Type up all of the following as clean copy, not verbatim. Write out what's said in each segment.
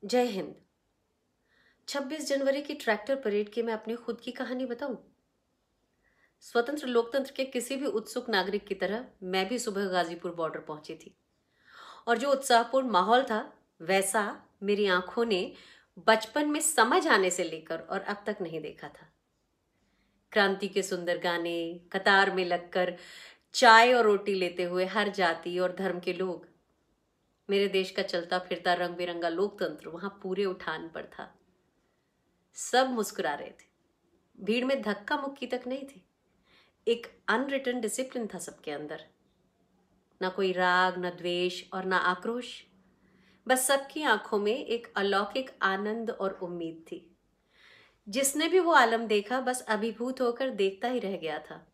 जय हिंद। 26 जनवरी की tractor parade की मैं अपनी खुद की कहानी बताऊं। स्वतंत्र लोकतंत्र के किसी भी उत्सुक नागरिक की तरह मैं भी सुबह गाजीपुर बॉर्डर पहुंची थी और जो उत्साहपूर्ण माहौल था वैसा मेरी आंखों ने बचपन में समझ आने से लेकर और अब तक नहीं देखा था। क्रांति के सुंदर गाने, कतार में लगकर चाय और रोटी लेते हुए हर जाति और धर्म के लोग, मेरे देश का चलता फिरता रंग बिरंगा लोकतंत्र वहां पूरे उठान पर था। सब मुस्कुरा रहे थे, भीड़ में धक्का मुक्की तक नहीं थी। एक अनरिटन डिसिप्लिन था सबके अंदर, ना कोई राग, ना द्वेष और ना आक्रोश। बस सबकी आंखों में एक अलौकिक आनंद और उम्मीद थी। जिसने भी वो आलम देखा बस अभिभूत होकर देखता ही रह गया था।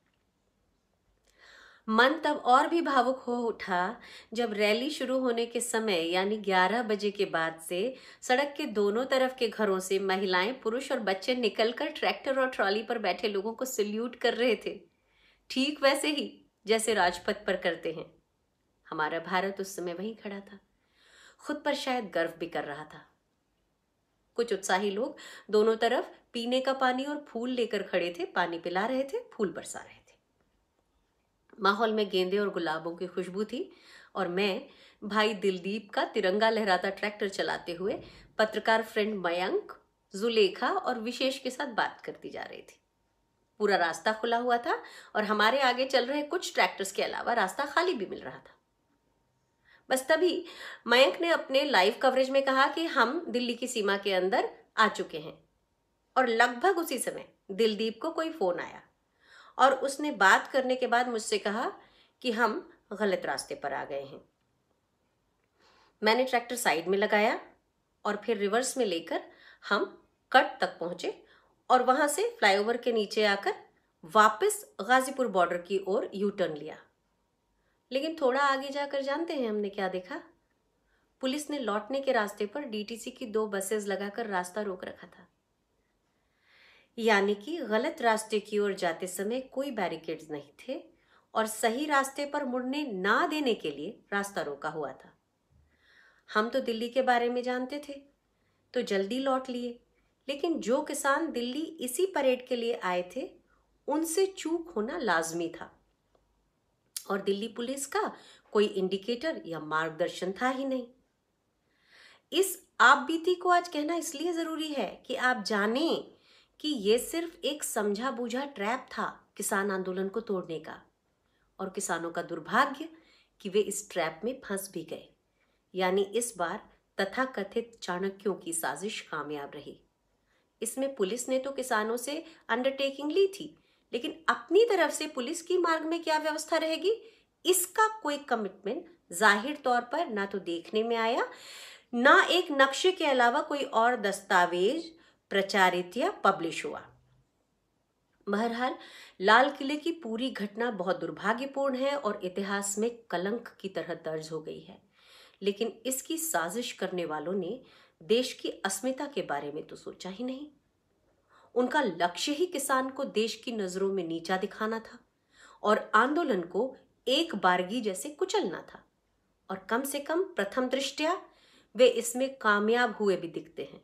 मन तब और भी भावुक हो उठा जब रैली शुरू होने के समय यानी 11 बजे के बाद से सड़क के दोनों तरफ के घरों से महिलाएं, पुरुष और बच्चे निकलकर ट्रैक्टर और ट्रॉली पर बैठे लोगों को सल्यूट कर रहे थे, ठीक वैसे ही जैसे राजपथ पर करते हैं। हमारा भारत उस समय वहीं खड़ा था, खुद पर शायद गर्व भी कर रहा था। कुछ उत्साही लोग दोनों तरफ पीने का पानी और फूल लेकर खड़े थे, पानी पिला रहे थे, फूल बरसा रहे थे। माहौल में गेंदे और गुलाबों की खुशबू थी और मैं भाई दिलदीप का तिरंगा लहराता ट्रैक्टर चलाते हुए पत्रकार फ्रेंड मयंक, जुलेखा और विशेष के साथ बात करती जा रही थी। पूरा रास्ता खुला हुआ था और हमारे आगे चल रहे कुछ ट्रैक्टर्स के अलावा रास्ता खाली भी मिल रहा था। बस तभी मयंक ने अपने लाइव कवरेज में कहा कि हम दिल्ली की सीमा के अंदर आ चुके हैं और लगभग उसी समय दिलदीप को कोई फोन आया और उसने बात करने के बाद मुझसे कहा कि हम गलत रास्ते पर आ गए हैं। मैंने ट्रैक्टर साइड में लगाया और फिर रिवर्स में लेकर हम कट तक पहुंचे और वहां से फ्लाईओवर के नीचे आकर वापस गाजीपुर बॉर्डर की ओर यू टर्न लिया। लेकिन थोड़ा आगे जाकर जानते हैं हमने क्या देखा? पुलिस ने लौटने के रास्ते पर डीटीसी की 2 बसेस लगाकर रास्ता रोक रखा था। यानी कि गलत रास्ते की ओर जाते समय कोई बैरिकेड्स नहीं थे और सही रास्ते पर मुड़ने ना देने के लिए रास्ता रोका हुआ था। हम तो दिल्ली के बारे में जानते थे तो जल्दी लौट लिए, लेकिन जो किसान दिल्ली इसी परेड के लिए आए थे उनसे चूक होना लाजमी था और दिल्ली पुलिस का कोई इंडिकेटर या मार्गदर्शन था ही नहीं। इस आपबीती को आज कहना इसलिए जरूरी है कि आप जानें कि ये सिर्फ एक समझा बूझा ट्रैप था किसान आंदोलन को तोड़ने का, और किसानों का दुर्भाग्य कि वे इस ट्रैप में फंस भी गए। यानी इस बार तथाकथित चाणक्यों की साजिश कामयाब रही। इसमें पुलिस ने तो किसानों से अंडरटेकिंग ली थी, लेकिन अपनी तरफ से पुलिस की मार्ग में क्या व्यवस्था रहेगी इसका कोई कमिटमेंट जाहिर तौर पर ना तो देखने में आया, ना एक नक्शे के अलावा कोई और दस्तावेज प्रचारित या पब्लिश हुआ। बहरहाल लाल किले की पूरी घटना बहुत दुर्भाग्यपूर्ण है और इतिहास में कलंक की तरह दर्ज हो गई है, लेकिन इसकी साजिश करने वालों ने देश की अस्मिता के बारे में तो सोचा ही नहीं। उनका लक्ष्य ही किसान को देश की नजरों में नीचा दिखाना था और आंदोलन को एक बारगी जैसे कुचलना था, और कम से कम प्रथम दृष्टया वे इसमें कामयाब हुए भी दिखते हैं।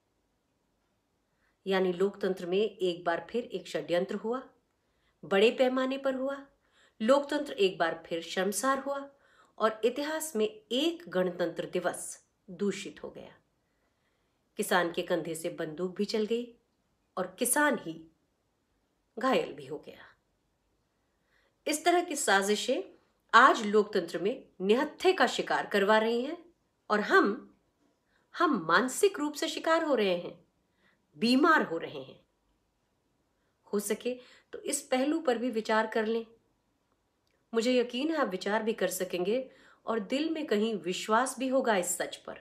यानी लोकतंत्र में एक बार फिर एक षड्यंत्र हुआ, बड़े पैमाने पर हुआ। लोकतंत्र एक बार फिर शर्मसार हुआ और इतिहास में एक गणतंत्र दिवस दूषित हो गया। किसान के कंधे से बंदूक भी चल गई और किसान ही घायल भी हो गया। इस तरह की साजिशें आज लोकतंत्र में निहत्थे का शिकार करवा रही हैं और हम मानसिक रूप से शिकार हो रहे हैं, बीमार हो रहे हैं। हो सके तो इस पहलू पर भी विचार कर लें। मुझे यकीन है आप विचार भी कर सकेंगे और दिल में कहीं विश्वास भी होगा इस सच पर।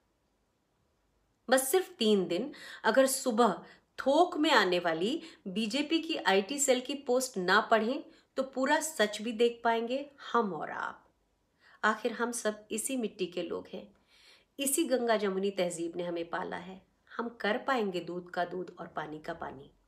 बस सिर्फ 3 दिन अगर सुबह थोक में आने वाली बीजेपी की आईटी सेल की पोस्ट ना पढ़ें तो पूरा सच भी देख पाएंगे हम और आप। आखिर हम सब इसी मिट्टी के लोग हैं, इसी गंगा जमुनी तहजीब ने हमें पाला है। हम कर पाएंगे दूध का दूध और पानी का पानी।